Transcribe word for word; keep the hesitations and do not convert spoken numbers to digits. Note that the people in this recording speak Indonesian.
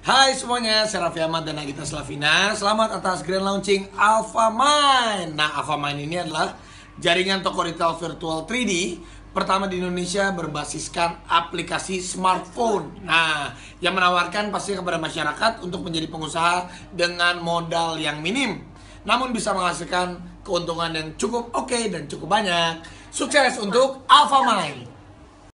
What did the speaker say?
Hai semuanya, saya Raffi Ahmad dan Nagita Slavina. Selamat atas grand launching Alfamine. Nah, Alfamine ini adalah jaringan toko retail virtual tiga D pertama di Indonesia berbasiskan aplikasi smartphone. Nah, yang menawarkan pasti kepada masyarakat untuk menjadi pengusaha dengan modal yang minim, namun bisa menghasilkan keuntungan yang cukup oke dan cukup banyak. Sukses untuk Alfamine.